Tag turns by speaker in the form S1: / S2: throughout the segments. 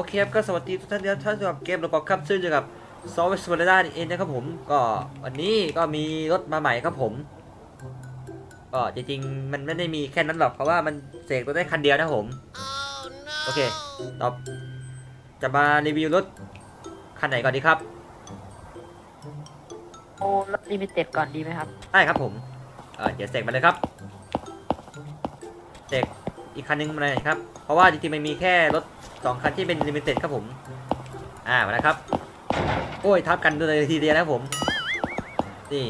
S1: เคครับก็สวัสดีทุกท่านนะท่านสำหรับเกมระบบครับซึ่งอยู่กับซอฟต์แวร์สวอร์ด้าเองนะครับผมก็วันนี้ก็มีรถมาใหม่ครับผมก็จริงๆมันไม่ได้มีแค่นั้นหรอกเพราะว่ามันเสกรถได้คันเดียวนะผมโอเคต่อจะมารีวิวรถคันไหนก่อนดีครับ
S2: โอ้รถลิมิเต็ดก่อนดีไหมครับ
S1: ได้ครับผมเดี๋ยวเสกมาเลยครับเสกอีกคันนึงมาเลยครับเพราะว่าจริงๆมันมีแค่รถ2คันที่เป็นลิมิเต็ดครับผมมาแล้วครับโอ้ยทับกันเลยทีเดียวนะผมนี่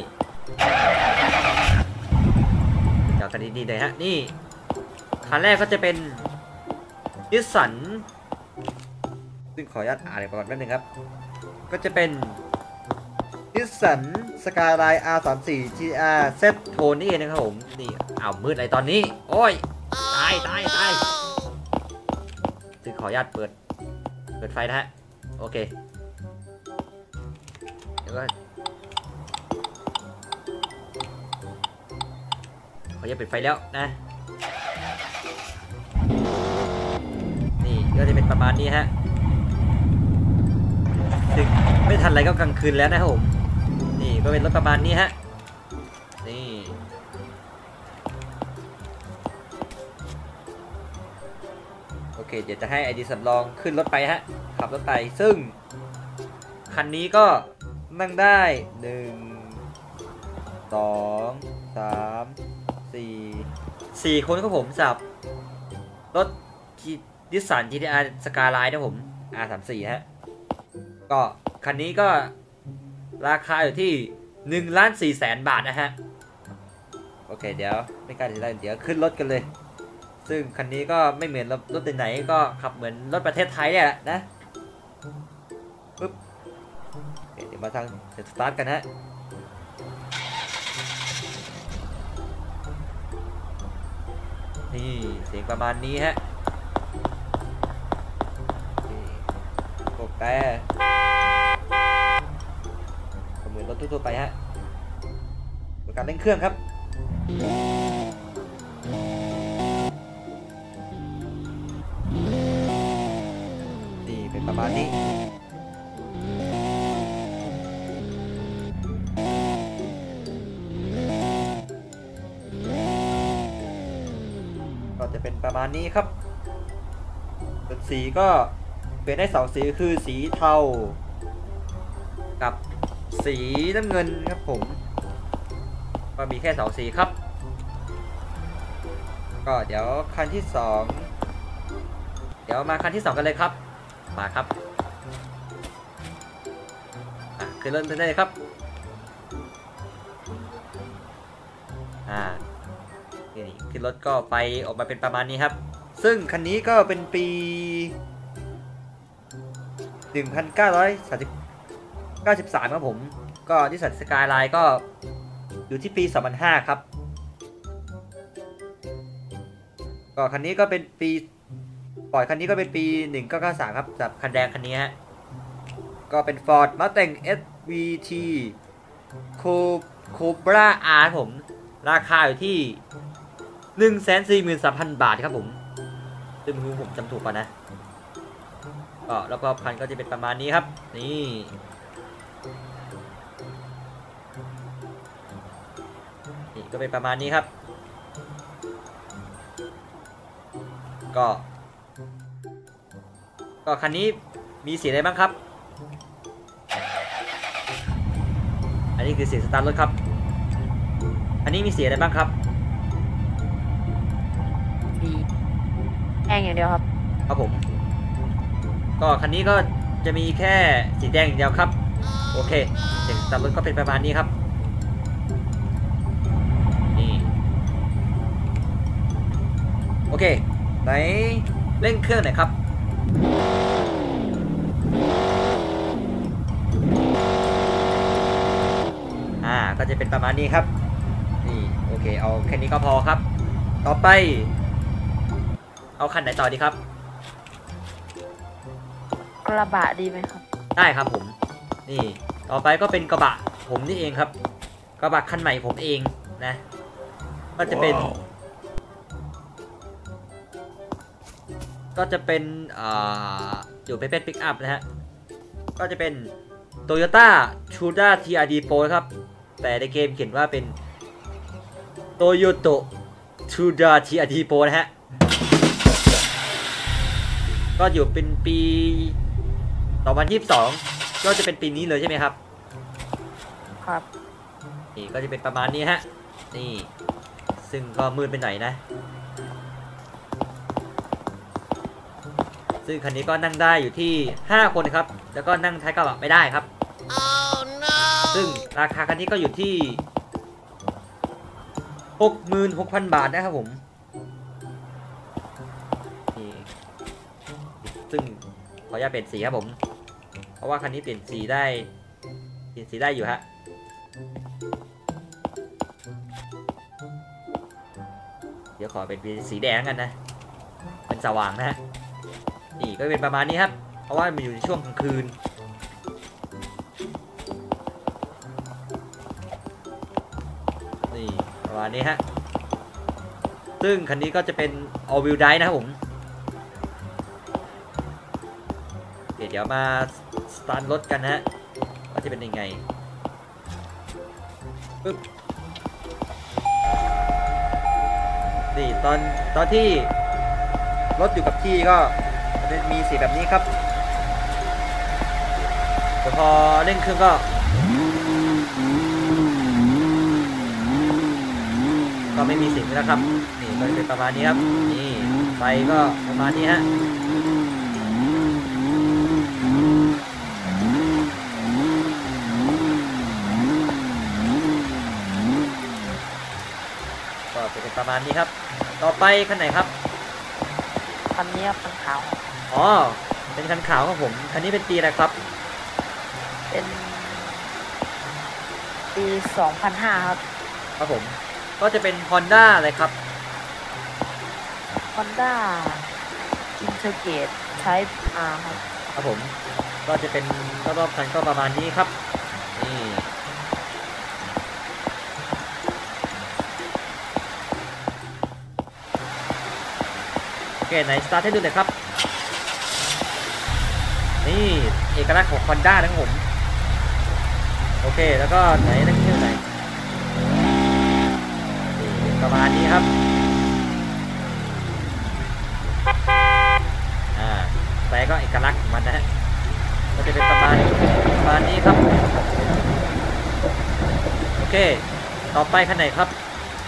S1: เจาะกันดีๆเลยฮะนี่คันแรกก็จะเป็นนิสสันซึ่งขออนุญาตอ่านก่อนแป๊บนึงครับก็จะเป็นนิสสันสกายไลน์ R34 GR Z โทนนี่เองนะครับผมนี่เอามืดอะไรตอนนี้โอ้ยตายซึ่งขออนุญาตเปิดไฟนะฮะโอเคเดี๋ยวก็ขออนุญาตปิดไฟแล้วนะนี่ก็จะเป็นประมาณนี้ฮะถึงไม่ทันไรก็กลางคืนแล้วนะครับผมนี่ก็เป็นรถประมาณนี้ฮะนี่โอเคเดี๋ยวจะให้ไอดีสำรองขึ้นรถไปฮะขับรถไปซึ่งคันนี้ก็นั่งได้1 2 3 4คนครับผมสำหรับรถนิสสัน GTR Skyline นะผม R34 ฮะก็คันนี้ก็ราคาอยู่ที่1,400,000 บาทนะฮะโอเคเดี๋ยวไม่กล้าจะได้เดี๋ยวขึ้นรถกันเลยซึ่งคันนี้ก็ไม่เหมือนรถไหนๆก็ขับเหมือนรถประเทศไทยเนี่ยแหละนะปึ๊บเดี๋ยวมาทางสตาร์ทกันฮะนี่เสียงประมาณนี้ฮะกดแต่เหมือนรถทั่วๆไปฮะการเร่งเครื่องครับนี่เป็นประมาณนี้ก็จะเป็นประมาณนี้ครับส่วนสีก็เปลี่ยนได้2 สีคือสีเทากับสีน้ำเงินครับผมก็มีแค่2 สีครับก็เดี๋ยวคันที่2เดี๋ยวมาคันที่2กันเลยครับมาครับคือเริ่มได้เลยครับนี่ขึ้นรถก็ไฟออกมาเป็นประมาณนี้ครับซึ่งคันนี้ก็เป็นปี1993ครับผมก็นิสสันสกายไลน์ก็อยู่ที่ปี2005ครับก็คันนี้ก็เป็นปีปล่อยคันนี้ก็เป็นปี1993ครับสำหรับคันแดงคันนี้ฮะก็เป็น Ford Mustang SVT Cobra R ผมราคาอยู่ที่143,000 บาทครับผมซึ่งผมจำถูกป่ะนะก็รอบๆคันก็จะเป็นประมาณนี้ครับนี่ก็เป็นประมาณนี้ครับก็คันนี้มีสีอะไรบ้างครับอันนี้คือเสียงสตาร์ทรถครับอันนี้มีสีอะไรบ้างครับ
S2: สีแดงอย่างเดียวครับ
S1: ครับผมก็คันนี้ก็จะมีแค่สีแดงอย่างเดียวครับโอเคเสียงสตาร์ทรถก็เป็นประมาณนี้ครับนี่โอเคไหนเร่งเครื่องหน่อยครับก็จะเป็นประมาณนี้ครับนี่โอเคเอาแค่นี้ก็พอครับต่อไปเอาคันไหนต่อดีครับ
S2: กระบะดีไหมครับ
S1: ได้ครับผมนี่ต่อไปก็เป็นกระบะผมนี่เองครับกระบะคันใหม่ผมเองนะก็จะเป็น ก็จะเป็นอยู่เป็นปิกอัพนะฮะก็จะเป็น Toyota Tundra TRD Pro ครับแต่ในเกมเขียนว่าเป็น Toyota Tundra TRD Pro นะฮะก็อยู่เป็นปี2022ก็จะเป็นปีนี้เลยใช่ไหมครับ
S2: ครับ
S1: นี่ก็จะเป็นประมาณนี้ฮะนี่ซึ่งก็มืดไปหน่อยนะซึ่งคันนี้ก็นั่งได้อยู่ที่5คนครับแล้วก็นั่งท้ายกระบะไม่ได้ครับ oh, no. ซึ่งราคาคันนี้ก็อยู่ที่ 66,000 บาทนะครับผมนี่ซึ่งขออนุญาตเปลี่ยนสีครับผมเพราะว่าคันนี้เปลี่ยนสีได้อยู่ฮะเดี๋ยวขอเป็นสีแดงกันนะเป็นสว่างนะฮะนี่ก็เป็นประมาณนี้ครับเพราะว่ามันอยู่ในช่วงกลางคืนนี่ประมาณนี้ฮะซึ่งคันนี้ก็จะเป็น all wheel drive นะครับผมเดี๋ยวมาสตาร์ทรถกันนะฮะว่าจะเป็นยังไงปึ๊บนี่ตอนที่รถอยู่กับที่ก็จะมีสีแบบนี้ครับแต่พอเร่งเครื่องก็ไม่มีเสียงแล้วครับนี่ก็จะเป็นประมาณนี้ครับนี่ไฟก็ประมาณนี้ฮะก็จะเป็นประมาณนี้ครับต่อไปคันไหนครับ
S2: คันนี้คันขาว
S1: อ๋อเป็นคันขาวครับผมคันนี้เป็นปีอะไรครับ
S2: เป็นปี 2005 ครับ
S1: ครับผมก็จะเป็น Honda อะไรครับ
S2: Honda Integrate Type R ครับ
S1: ครับผมก็จะเป็นรอบๆคันก็ประมาณนี้ครับนี่โอเคไหนสตาร์ทให้ดูหน่อยครับนี่เอกลักษณ์ของ Honda นะครับผมโอเคแล้วก็ไหนนั่งเที่ยวไหนนี่ประมาณนี้ครับแต่ก็เอกลักษณ์ของมันนะฮะก็จะเป็นประมาณนี้ครับโอเคต่อไปคันไหนครับ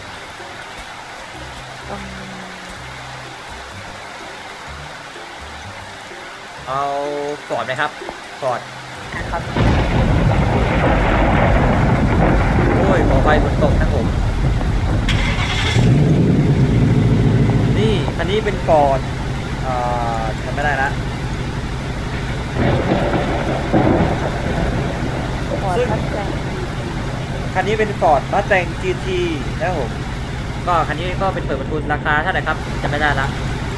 S1: เอาฟอร์ดไหมครับฟอร์ด
S2: ครับ
S1: โอ้ยขอไฟฝนตกนะผมนี่คันนี้เป็นฟอร์ดทำไม่ได้ละซึ่งคันนี้เป็นฟอร์ดมาสแตง GT นะครับผมก็คันนี้ก็เป็นเปิดประทุนราคาเท่าไหร่ครับจำไม่ได้ละ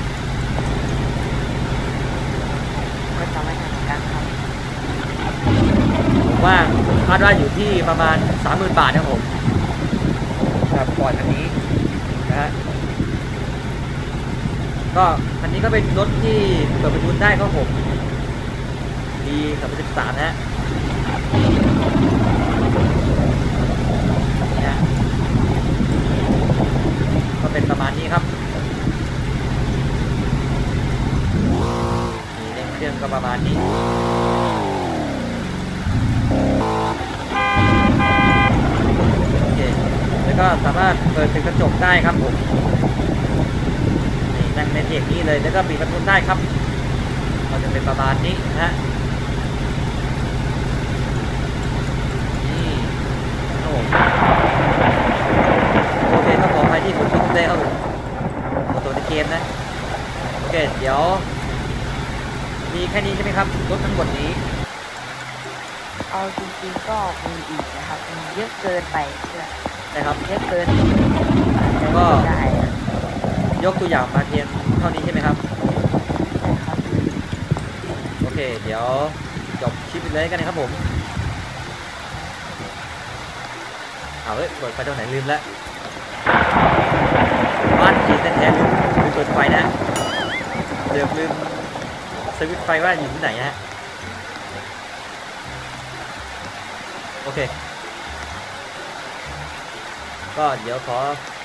S1: ผมว่าคาดว่าอยู่ที่ประมาณ 30,000 บาทนะครับผมครับฟอร์ดคันนี้นะฮะก็คันนี้ก็เป็นรถที่เปิดประทุนได้ครับผมปี2013นะฮะนี่ฮะก็เป็นประมาณนี้ครับนี่เร่งเครื่องก็ประมาณนี้โอเคแล้วก็สามารถเปิดเป็นกระจกได้ครับผมนี่นั่งในเทียบนี้เลยแล้วก็ปิดประตูได้ครับก็จะเป็นประมาณนี้นะฮะนี่ครับผมโอเคก็ขออภัยที่ผมทิ้งเลยครับผมตัวในเกมนะโอเคเดี๋ยวมีแค่นี้ใช่ไหมครับรถทั้งหมดนี้
S2: เอาจริงๆก็มีอีกนะครับมีเยอะเกินไป
S1: นะครับ
S2: เยอะเกิน
S1: ก็ยกตัวอย่างมาเพียงเท่านี้ใช่ไหมครับโอเคเดี๋ยวจบคลิปเลยกันนะครับผมเอาเฮ้ยเปิดไฟตรงไหนลืมแล้วบ้านจีนแท้ๆลืมเปิดไฟนะลืมสวิตช์ไฟว่าอยู่ที่ไหนนะฮะโอเคก็เดี๋ยวขอ